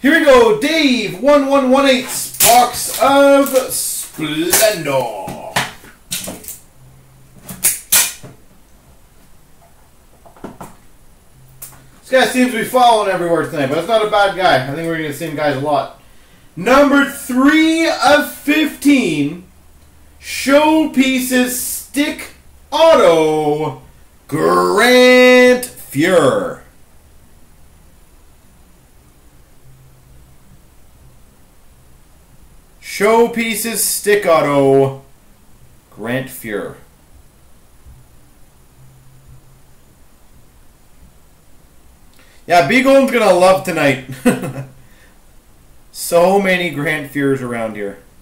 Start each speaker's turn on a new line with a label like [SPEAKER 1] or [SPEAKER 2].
[SPEAKER 1] Here we go, Dave1118's box of Splendor. This guy seems to be following everywhere tonight, but it's not a bad guy. I think we're going to see him guys a lot. Number 3 of 15, Showpieces Stick Auto, Grant Fuhr. Showpieces Stick Auto, Grant Fuhr. Yeah, B Golden's gonna love tonight. So many Grant Fuhrs around here.